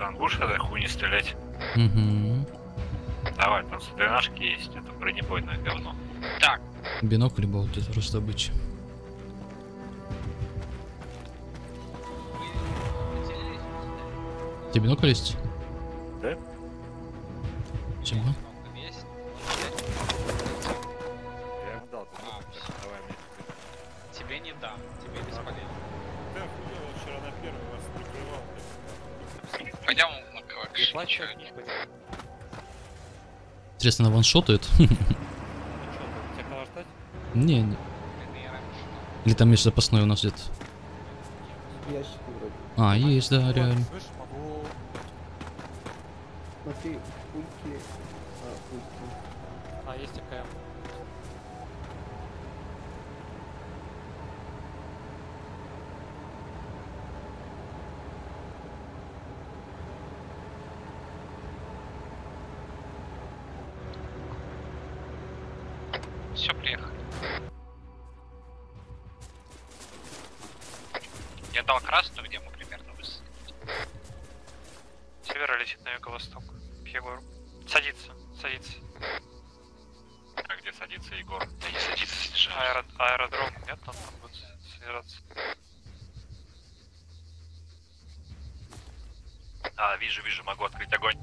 Братан, будешь этой хуйни стрелять? Угу. Давай, там стрелашки есть, это бронебойное говно. Так, Бинокль болт это раздобыть. Тебе бинокль есть? Да? Чего? есть. Я ему дал, давай мне. Тебе не дам, тебе бесполезно. Да, хуёво, вчера на первый вас прикрывал. Пойдем на КВК. Не плачь, Интересно, на ваншотает? тебя кого ждать? Не, не. Или там есть запасной у нас где-то? Ящики вроде. А, есть, да, реально. Слышь, могу... Смотри, пульки. Пульки. А, есть такая. Все, приехали. Я дал красную, где мы примерно высадились. Севера летит на юго-восток. К Егору. Садится, садится. А где садится Егор? Да не садится, снижается. Аэродром, нет, там будет снижаться. А, вижу, могу открыть огонь.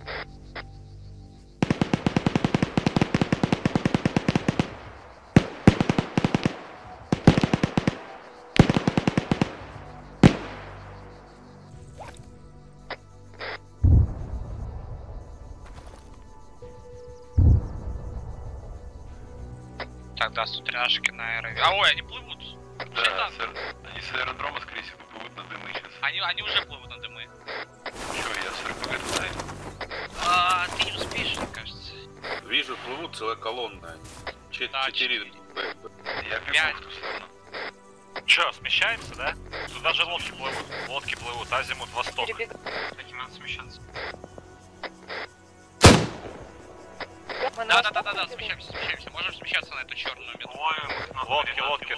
Тогда сутряшки на аэрове. А, ой, они плывут. Да, сэр. Они с аэродрома, скорее всего, плывут на дымы сейчас. Они уже плывут на дымы. Чё, я с РПГ знаю. Ты не успеешь, мне кажется. Вижу, плывут целая колонна. Да, 4 Я Пять. бегу в ту сторону. Чё, смещаемся, да? Тут даже лодки плывут, азимут восток. Таким надо смещаться. Да, смещаемся. Можем смещаться на эту черную метку. Лодки.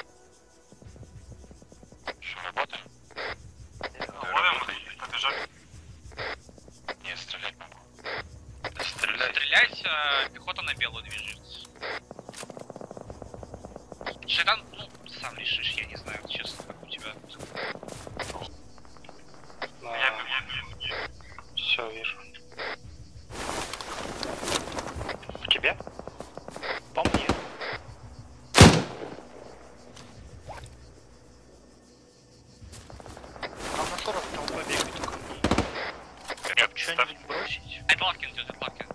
Что, работаем? Ловим их, побежали. Не, стрелять могу. Стрелять. Стрелять, пехота на белую движется. Шайтан, ну, сам решишь, я не знаю, честно, как у тебя. Все, вижу. У тебя? По мне. Там на 40 там побегать только. Нет, Что-нибудь бросить? Это Латкин идет.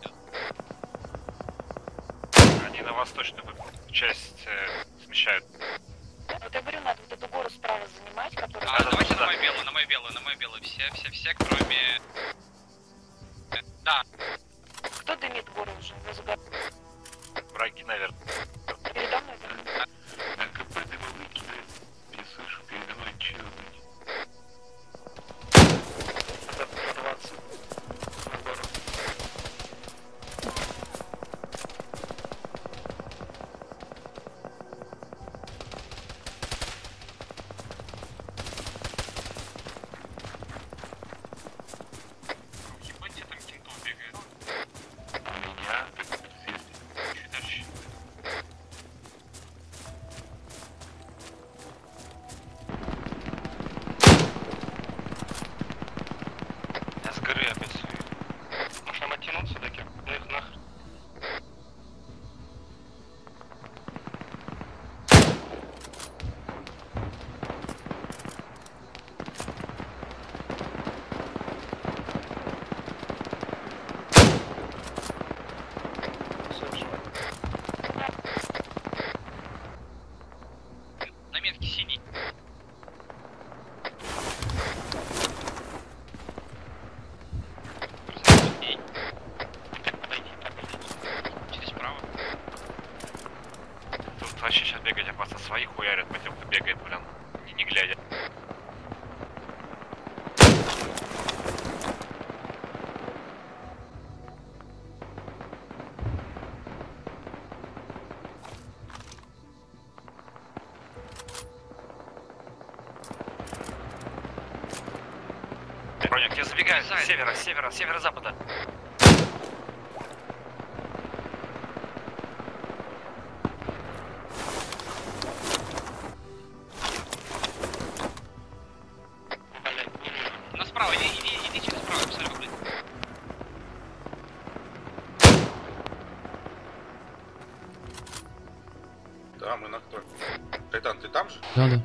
они на восточную часть смещают. Вот я говорю, надо вот эту гору справа занимать, которая... Давайте на мою белую. Все, кроме... Да. Кто дымит гору уже? Враги, наверное. Передо мной дымит. КП дымовые кидает. Не слышу, передо мной чего быть. Надо прорваться на гору. Ебать, тебе там кентов бегает. У меня так съездит. Чуть дальше. Я с горы опять свою. Может нам оттянуться таки? Ну их нахрен. На метке синий. Через право. Тут вообще сейчас бегать опасно. Своих хуярят, потемка бегает, блин. Не глядя. Броня, я забегаю с севера, северо-запада. На справа, иди через справа, абсолютно. Да, мы на кто? Кайтан, ты там же? Да, да.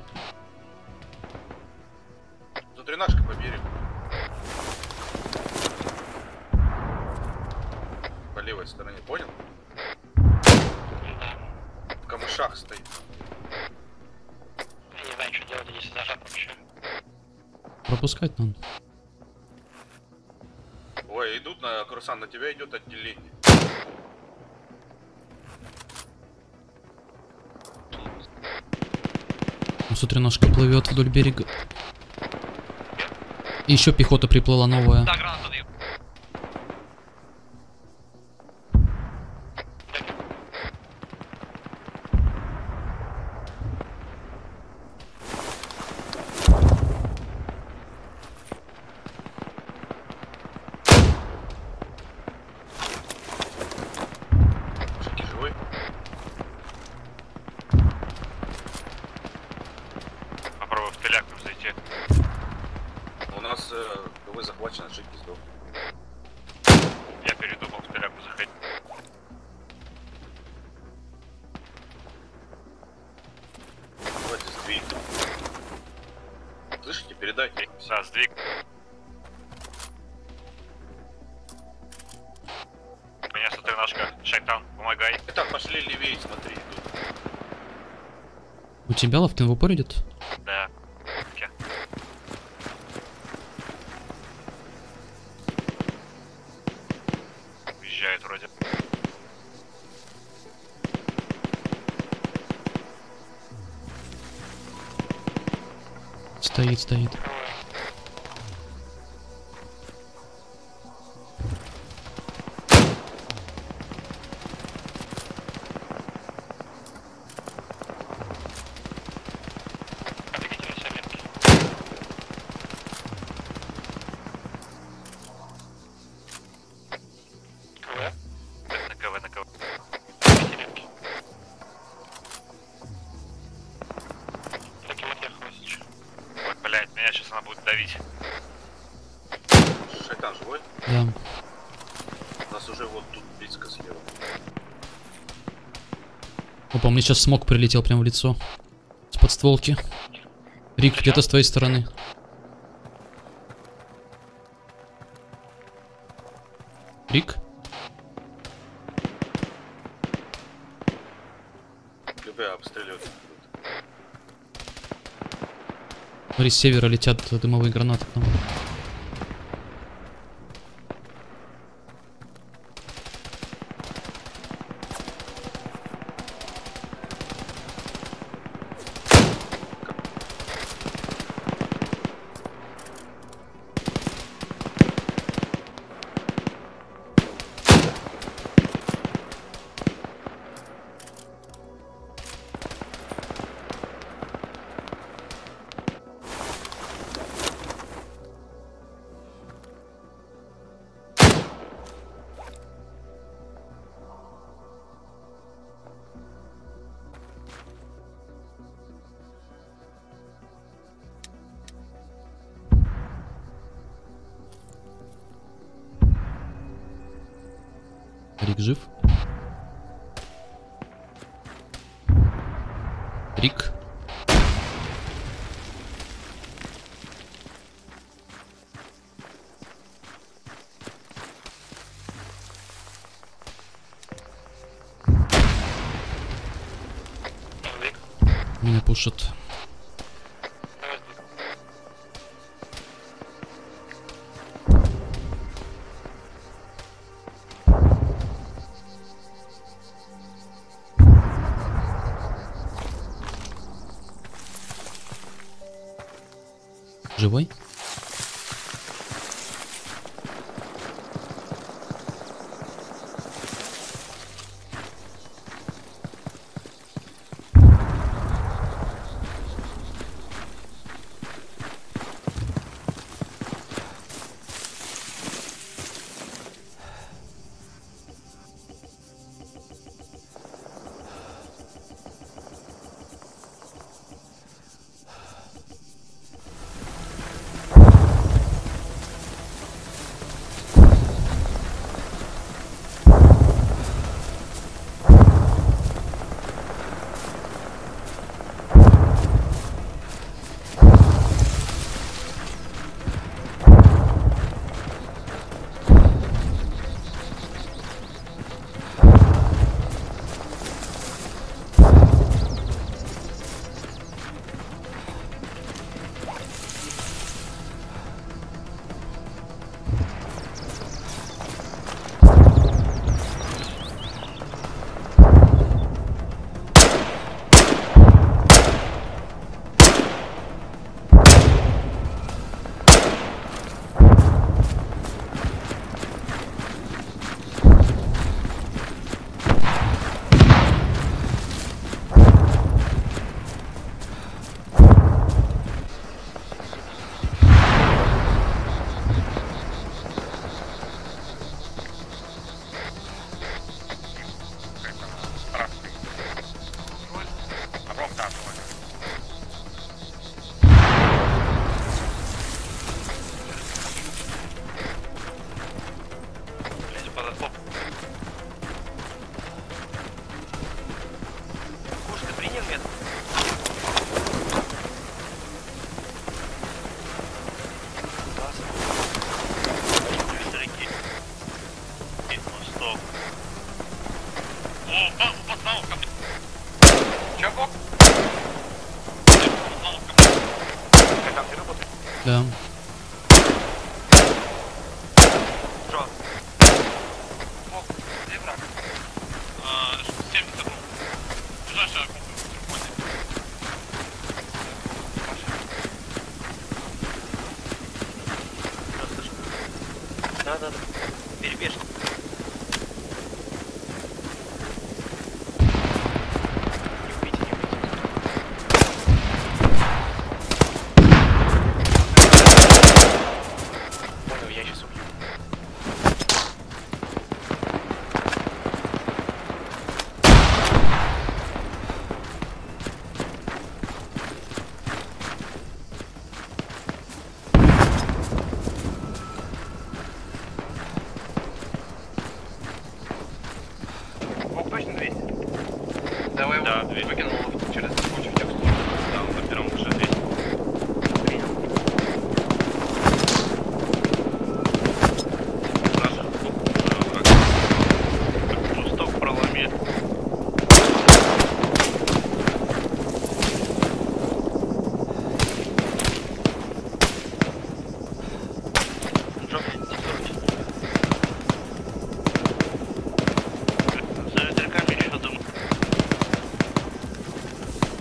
Внутри нашка по берегу. По левой стороне, понял? Да. В камышах стоит. Я не знаю, что делать, если зажат вообще. Пропускать надо. Ой, идут на Крусан, на тебя идет отделение. Ну, смотри, ножка плывет вдоль берега. И еще пехота приплыла новая. Да, гранату даю. Мужики, живой? Попробую в теляку зайти. У нас КВ захвачен, ошибки сдох. Я передумал в теляку заходить. Давайте сдвиг. Слышите, передайте. Да, сдвиг. Меня смотри, ножка. Шайтан, помогай. Итак, пошли левее, смотри, идут. У тебя лафтин в упор идет? Да. Окей. Уезжает вроде. Стоит, стоит. Отбегите на себя метки. КВ. На КВ, на КВ. Отбегите метки. Таким отъехала сейчас. Ой, блядь, меня сейчас она будет давить. Шайтан живой? Да. У нас уже вот тут близко слева. Опа, мне сейчас смог прилетел прямо в лицо. С подстволки. Рик, где-то с твоей стороны. Рик? КБ обстреливают. Смотри, с севера летят дымовые гранаты к нам. Рик жив? Рик? Меня пушат. Живой? подвал. О, подвал ко мне. Чё, бок? Подвал ко мне. Ты там не работаешь? Да. Джон. Бок, где враг? 70 рублей. Ближайшая окопка. Да. Перебежь. Не убейте. Понял, я сейчас убью. Бог точно 200? Давай Да, его 200. выкинул через кучу в текстуру. Да, он на первом уже 200. Принял. Пусток проломи. Джон, текстуру. За ветряками еще думаю.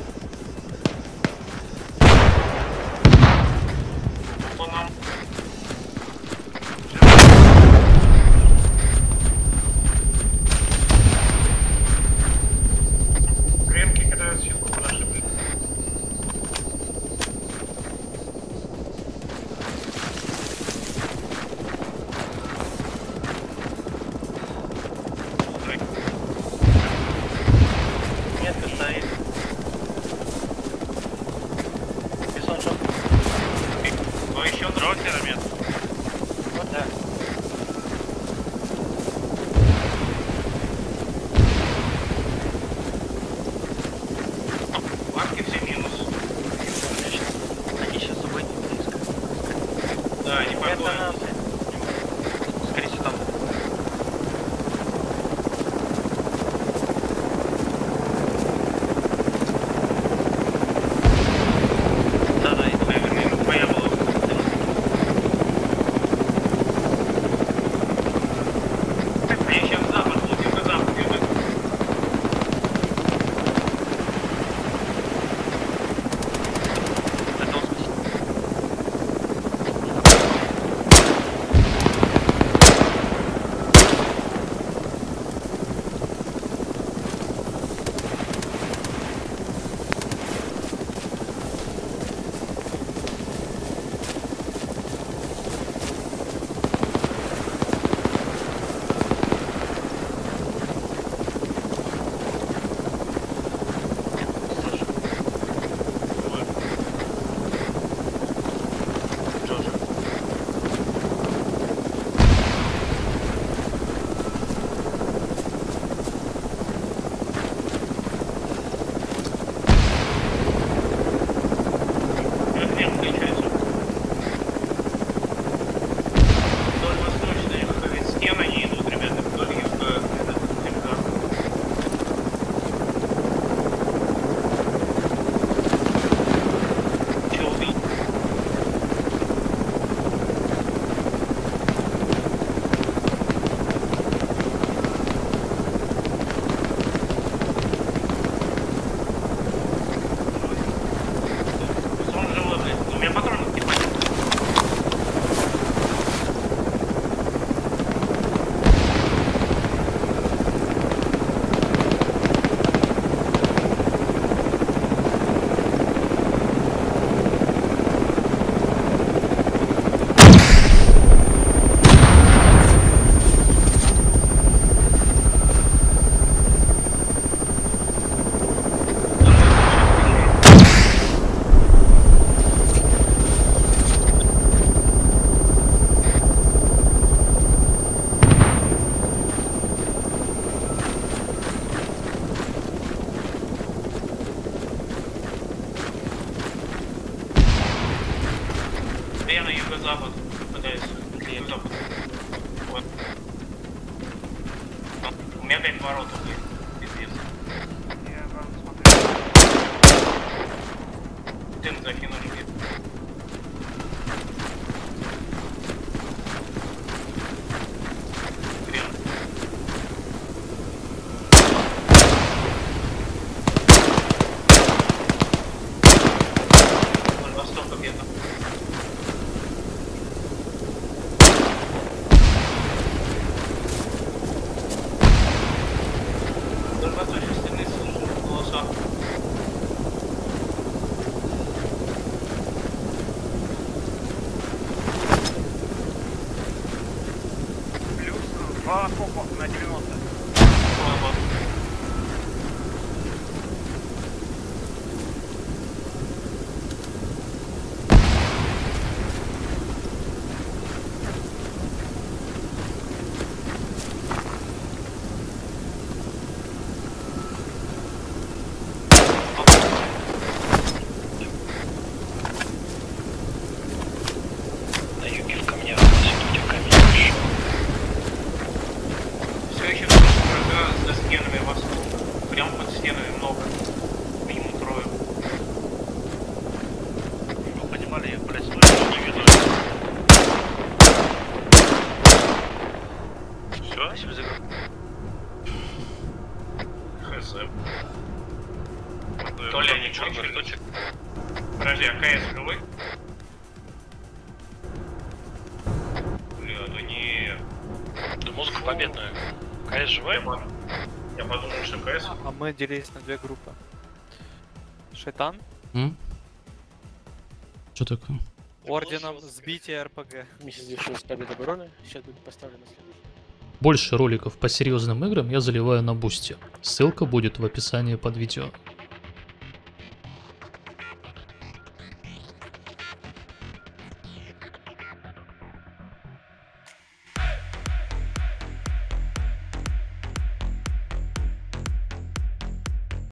меня опять ворота, блядь. Пиздец. Я вам смотрю. Тем закинули мне. Хрен. Восток победа. Восточной стороны слышу голоса. Плюс 2 скопа на 90. На юге в камнях, судя в камень пришел. Все еще слышу врага за стенами восток. Прям под стенами много. Минимум трое. Вы понимали, я, блядь, стою, не вижу. Все, спасибо за игру. Хз. То ли они черный точек. Подожди, а КС живой? Бля, да не... Да музыка победная. КС живой? Я подумал, что КС. А мы делились на две группы. Шайтан, Что такое? орденом сбития РПГ. Месяц завершилась победа обороны, сейчас будет поставлено следующее. Больше роликов по серьезным играм я заливаю на Бусти. Ссылка будет в описании под видео.